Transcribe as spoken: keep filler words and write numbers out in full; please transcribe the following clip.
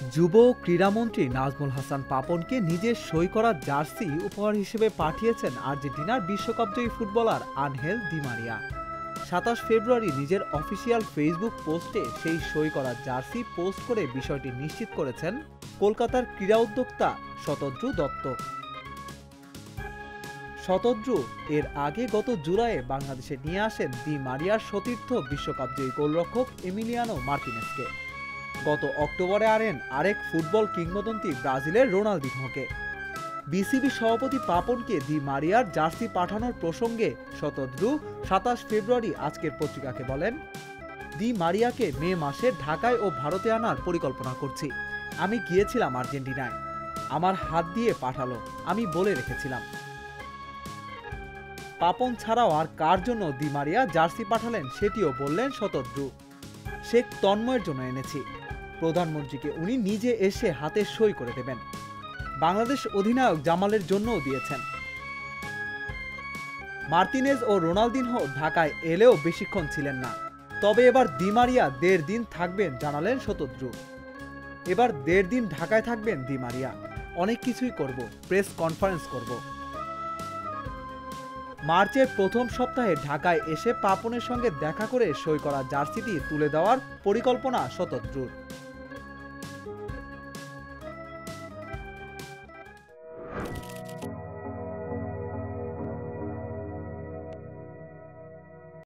যুব ক্রীড়ামন্ত্রী নাজমুল হাসান পাপনকে নিজের সই করা জার্সি উপহার হিসেবে পাঠিয়েছেন আর্জেন্টিনার বিশ্বকাপজয়ী ফুটবলার আনহেল দি মারিয়া। সাতাশ ফেব্রুয়ারি নিজের অফিসিয়াল ফেসবুক পোস্টে সেই সই করা জার্সি পোস্ট করে বিষয়টি নিশ্চিত করেছেন কলকাতার ক্রীড়া উদ্যোক্তা শতদ্রু দত্ত। শতদ্রু এর আগে গত জুলাইয়ে বাংলাদেশে নিয়ে আসেন দি মারিয়ার সতীর্থ বিশ্বকাপজয়ী গোলরক্ষক এমিলিয়ানো মার্টিনেজকে। গত অক্টোবরে আনেন আরেক ফুটবল কিংবদন্তি ব্রাজিলের রোনালদিনহোকে। বিসিবি সভাপতি পাপনকে দি মারিয়ার জার্সি পাঠানোর প্রসঙ্গে শতদ্রু সাতাশ ফেব্রুয়ারি আজকের পত্রিকাকে বলেন, দি মারিয়াকে মে মাসে ঢাকায় ও ভারতে আনার পরিকল্পনা করছি। আমি গিয়েছিলাম আর্জেন্টিনায়, আমার হাত দিয়ে পাঠালো, আমি বলে রেখেছিলাম। পাপন ছাড়াও আর কার জন্য দি মারিয়া জার্সি পাঠালেন সেটিও বললেন শতদ্রু। শেখ তন্ময়ের জন্য এনেছি, প্রধানমন্ত্রীকে উনি নিজে এসে হাতে সই করে দেবেন। বাংলাদেশ অধিনায়ক জামালের জন্যও দিয়েছেন। মার্টিনেজ ও রোনালদিনহো ঢাকায় এলেও বেশিক্ষণ ছিলেন না, তবে এবার দি মারিয়া দেড় দিন থাকবেন জানালেন শতদ্রু। এবার দেড় দিন ঢাকায় থাকবেন দি মারিয়া, অনেক কিছুই করব, প্রেস কনফারেন্স করব। মার্চের প্রথম সপ্তাহে ঢাকায় এসে পাপনের সঙ্গে দেখা করে সই করা জার্সিটি তুলে দেওয়ার পরিকল্পনা শতদ্রুর।